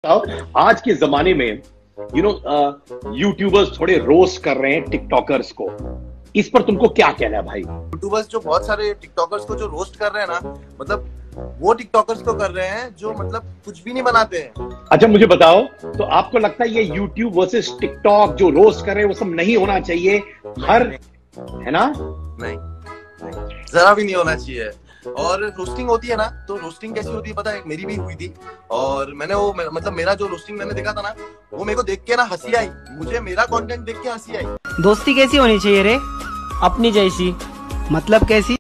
आज के जमाने में यूट्यूबर्स थोड़े रोस्ट कर रहे हैं टिकटॉकर्स को, इस पर तुमको क्या कहना है भाई? यूट्यूबर्स जो बहुत सारे टिकटॉकर्स को जो रोस्ट कर रहे हैं ना, मतलब वो टिकटॉकर्स को कर रहे हैं जो मतलब कुछ भी नहीं बनाते हैं। अच्छा मुझे बताओ, तो आपको लगता है ये यूट्यूब वर्सेस टिकटॉक जो रोस्ट कर रहे हैं वो सब नहीं होना चाहिए? है ना? नहीं, जरा भी नहीं होना चाहिए। और रोस्टिंग होती है ना, तो रोस्टिंग कैसी होती है पता है? मेरी भी हुई थी और मैंने वो मतलब मेरा जो रोस्टिंग मैंने देखा था ना, वो मेरे को देख के ना हंसी आई, मुझे मेरा कंटेंट देख के हंसी आई। दोस्ती कैसी होनी चाहिए रे? अपनी जैसी। मतलब कैसी?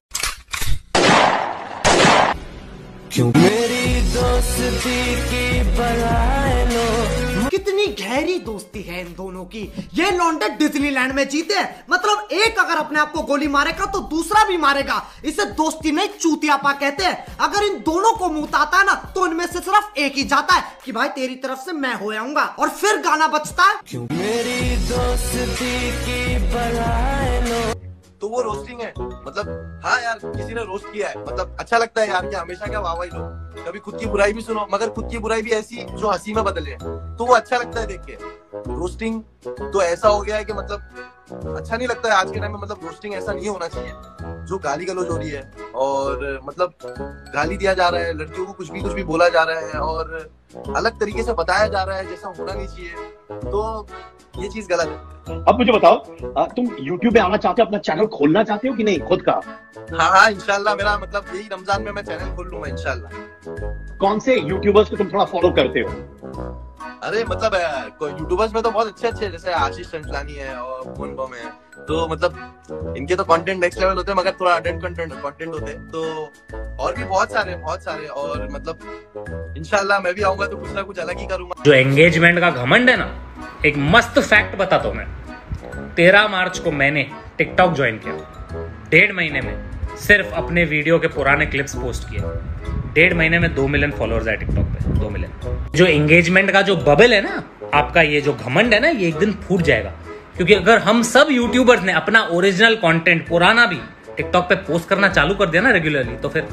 क्यों मेरी दोस्ती की बनाए लो। कितनी गहरी दोस्ती है इन दोनों की। ये लौंडे डिज्नीलैंड में जीते हैं, मतलब एक अगर अपने आप को गोली मारेगा तो दूसरा भी मारेगा। इसे दोस्ती नहीं चूतियापा कहते हैं। अगर इन दोनों को मुंह आता है ना, तो इनमें से सिर्फ एक ही जाता है कि भाई तेरी तरफ से मैं हो जाऊंगा, और फिर गाना बजता है क्यों मेरी दोस्ती की बनाए लो। तो वो रोस्टिंग है, मतलब हाँ यार किसी ने रोस्ट किया है, मतलब अच्छा लगता है यार कि हमेशा क्या वाहवाही लो, कभी खुद की बुराई भी सुनो, मगर खुद की बुराई भी ऐसी जो हंसी में बदले, तो वो अच्छा लगता है देख के। रोस्टिंग तो ऐसा हो गया है कि मतलब अच्छा नहीं लगता है आज के टाइम में। मतलब रोस्टिंग ऐसा नहीं होना चाहिए, जो गाली गलौज हो रही है और मतलब गाली दिया जा रहा है, लड़कियों को कुछ भी बोला जा रहा है और अलग तरीके से बताया जा रहा है जैसा होना नहीं चाहिए, तो ये चीज गलत है। अब मुझे बताओ, तुम YouTube पे आना चाहते हो, अपना चैनल खोलना चाहते हो कि नहीं खुद का? हाँ इंशाल्लाह, मेरा मतलब यही रमजान में मैं चैनल खोल लूंगा इंशाल्लाह। कौन से यूट्यूबर्स को तुम थोड़ा फॉलो करते हो? अरे मतलब यूट्यूबर्स में तो बहुत अच्छे जैसे आशीष चंचलानी है और भुवन बम है, तो मतलब इनके तो कंटेंट नेक्स्ट लेवल होते हैं, मगर थोड़ा अडल्ट कंटेंट होते हैं। तो और भी बहुत सारे और मतलब इंशाल्लाह मैं भी आऊंगा तो कुछ ना कुछ अलग ही करूंगा। जो एंगेजमेंट का घमंड है ना, एक मस्त फैक्ट बताता हूं मैं। 13 मार्च को मैंने टिकटॉक ज्वाइन किया। 1.5 महीने में सिर्फ अपने वीडियो के पुराने क्लिप्स पोस्ट किए। 1.5 महीने में 2 मिलियन फॉलोअर्स है टिकटॉक पे, 2 मिलियन। जो एंगेजमेंट का जो बबल है ना, आपका ये जो घमंड है ना, ये एक दिन फूट जाएगा। क्योंकि अगर हम सब यूट्यूबर्स ने अपना ओरिजिनल कंटेंट पुराना भी टिकटॉक पे पोस्ट करना चालू कर दिया ना रेगुलरली, तो फिर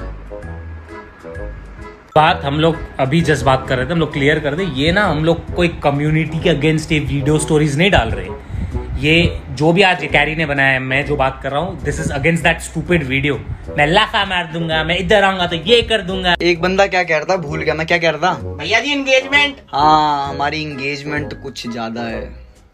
बात हम लोग अभी जस्ट बात कर रहे थे, हम लोग क्लियर कर दे, ये ना हम लोग कोई कम्युनिटी के अगेंस्ट ये वीडियो स्टोरीज नहीं डाल रहे। ये जो भी आज कैरी ने बनाया है, मैं जो बात कर रहा हूँ, this is against that stupid video. मैं लाखा मार दूंगा, मैं इधर आऊंगा तो ये कर दूंगा। एक बंदा क्या कह रहा था, भूल गया मैं क्या कह रहा था। भैया जी एंगेजमेंट। हाँ, हमारी एंगेजमेंट कुछ ज्यादा है।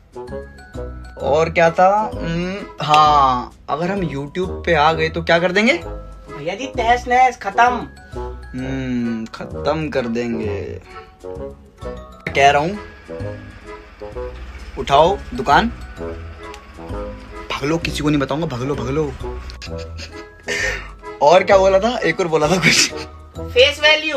और क्या था? हाँ, अगर हम YouTube पे आ गए तो क्या कर देंगे भैया जी? तहस नहस खत्म। खत्म कर देंगे। कह रहा हूँ, उठाओ दुकान, भगलो, किसी को नहीं बताऊंगा, भगलो। और क्या बोला था? एक और बोला था कुछ, face value.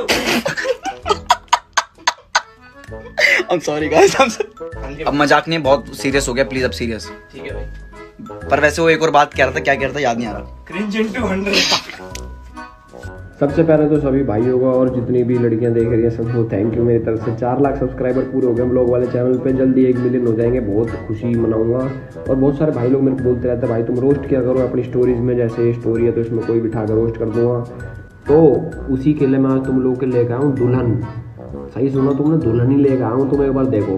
I'm sorry guys, अब मजाक नहीं, बहुत सीरियस हो गया, प्लीज अब सीरियस। ठीक है भाई। पर वैसे वो एक और बात कह रहा था, क्या कह रहा था याद नहीं आ रहा। Cringe into 100। सबसे पहले तो सभी भाइयों को और जितनी भी लड़कियां देख रही हैं सबको थैंक यू मेरी तरफ से। 4 लाख सब्सक्राइबर पूरे हो गए हम लोग वाले चैनल पे, जल्दी 1 मिलियन हो जाएंगे, बहुत खुशी मनाऊंगा। और बहुत सारे भाई लोग मेरे को बोलते रहते हैं भाई तुम रोस्ट किया करो अपनी स्टोरीज में, जैसे स्टोरी है तो इसमें कोई बिठा कर रोस्ट कर दूंगा। तो उसी के लिए मैं आज तुम लोग के लेकर आया हूँ दुल्हन। सही सुना तुमने, दुल्हन ही लेकर आया हूँ, तुम एक बार देखो।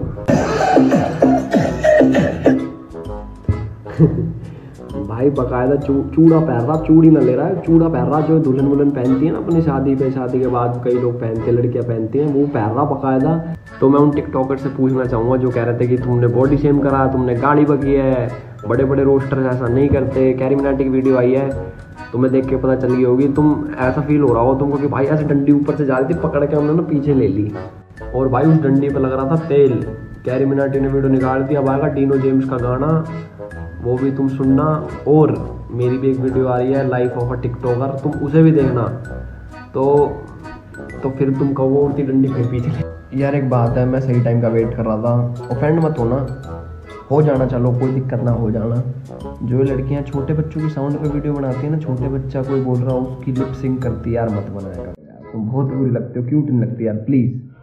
भाई बकायदा चूड़ा पहन रहा, चूड़ी ना ले रहा है, चूड़ा पहन रहा जो दुल्हन वुल्हन पहनती है ना अपनी शादी पे, शादी के बाद कई लोग पहनते हैं, लड़कियां पहनती हैं, वो पहन रहा बकायदा। तो मैं उन टिकटॉकर से पूछना चाहूँगा जो कह रहे थे कि तुमने बॉडी शेम करा, तुमने गाड़ी बकी है, बड़े बड़े रोस्टर ऐसा नहीं करते। कैरी मिनाटी की वीडियो आई है, तुम्हें देख के पता चल गई होगी, तुम ऐसा फील हो रहा हो तुमको कि भाई ऐसे डंडी ऊपर से जा रही थी, पकड़ के हमने ना पीछे ले ली, और भाई उस डंडी पे लग रहा था तेल। कैरी मिनाटी ने वीडियो निकाल दी, अब आएगा डीनो जेम्स का गाना, वो भी तुम सुनना। और मेरी भी एक वीडियो आ रही है लाइफ ऑफ अ टिकटॉकर, तुम उसे भी देखना। तो फिर तुम कहो उड़ती डंडी फिर पीछे। यार एक बात है, मैं सही टाइम का वेट कर रहा था, ऑफेंड मत होना, हो जाना, चलो कोई दिक्कत ना, हो जाना। जो लड़कियां छोटे बच्चों की साउंड पे वीडियो बनाती है ना, छोटे बच्चा कोई बोल रहा हो उसकी लिप सिंक करती है यार, मत बनाया करो यार, तुम बहुत बुरी लगते हो, क्यूट नहीं लगती यार, प्लीज।